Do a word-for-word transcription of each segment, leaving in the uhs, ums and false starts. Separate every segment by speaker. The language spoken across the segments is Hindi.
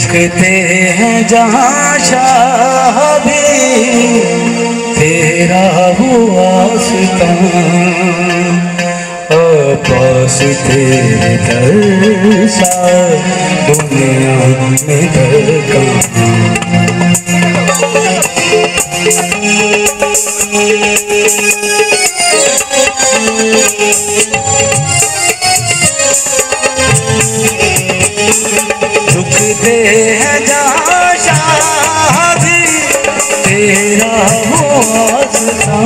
Speaker 1: झुकते हैं जहाँ शाह भी तेरा हुआ आस्था, पास तेरे दर सा दुनिया में दर कहाँ। झुकते हैं जहाँ शाह भी तेरा हुआ आस्था,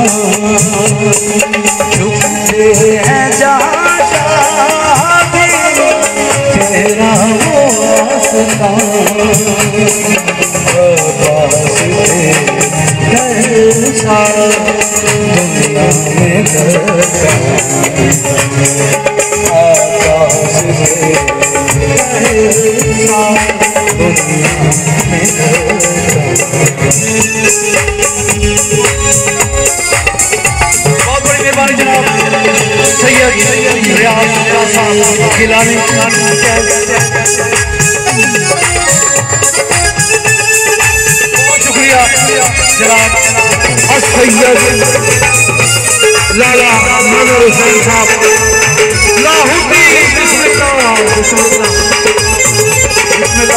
Speaker 1: झुकते हैं जहाँ शाह भी तेरा हुआ आस्था, पास तेरे सा दुनिया में दर कहाँ। आकाश से दुनिया में बहुत बड़ी मेहरबानी जनाब सैयद रियाज साहब गिलानी। बहुत शुक्रिया जनाब सैयद लाला मनोहर हुसैन साहब लाहौरी। बिस्मिल्लाह बिस्मिल्लाह बिस्मिल्लाह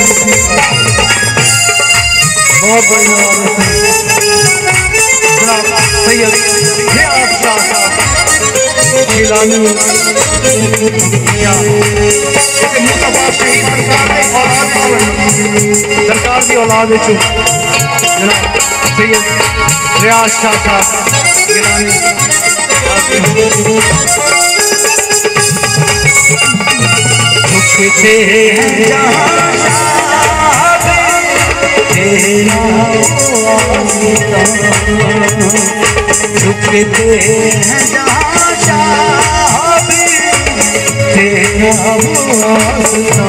Speaker 1: बहुत बढ़िया जनाब सैयद रियाज साहब गिलानी। मुस्तफा शहीद सरकार की औलाद है जनाब सैयद रियाज साहब गिलानी। झुकते हैं जहाँ शाह तेरा आस्था, झुकते हैं जहाँ शाह तेरा आस्था,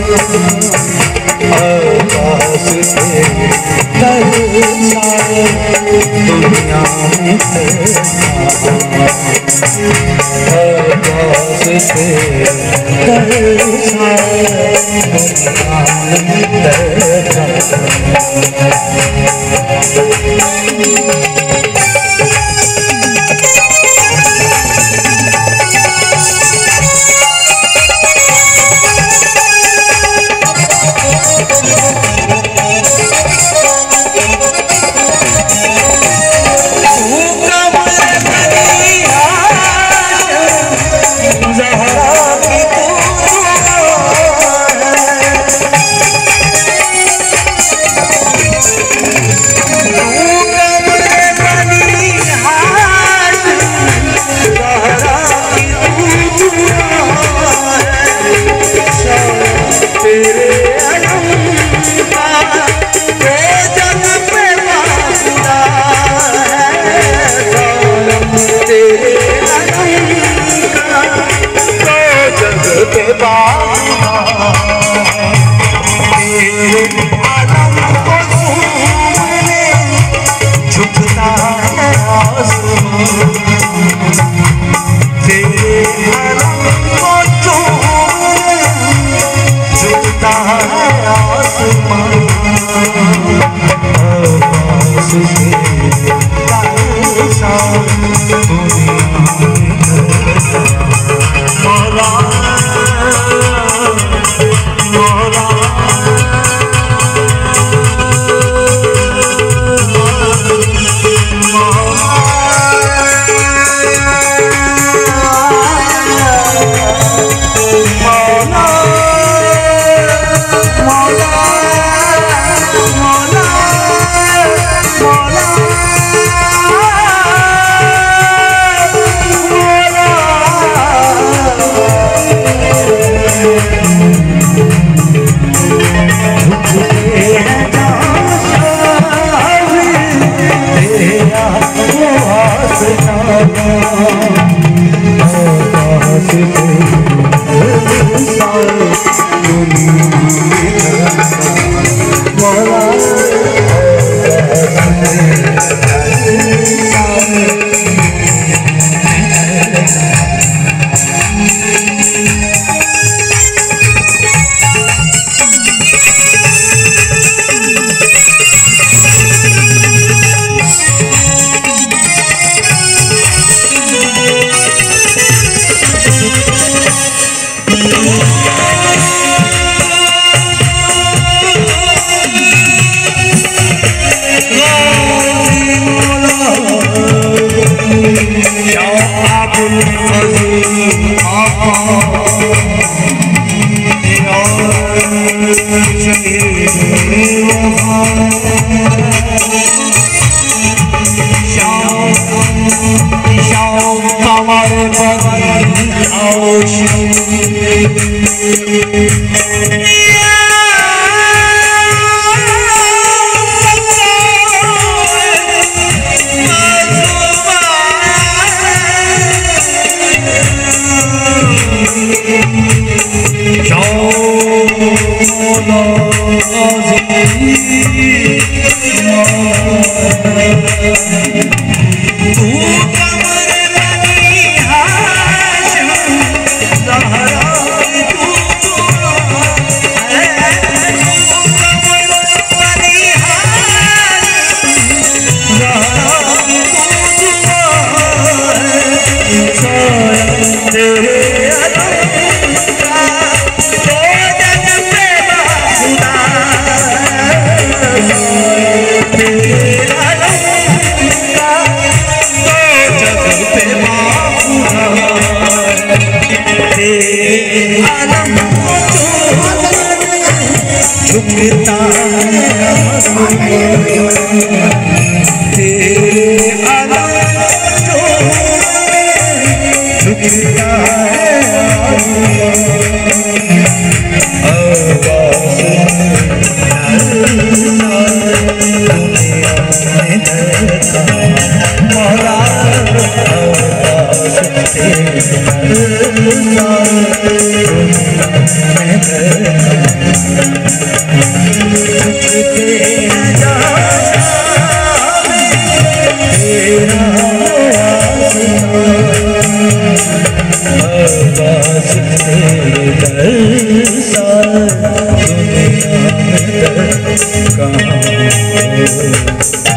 Speaker 1: आकाश से दुनिया में आकाश से दुनिया Come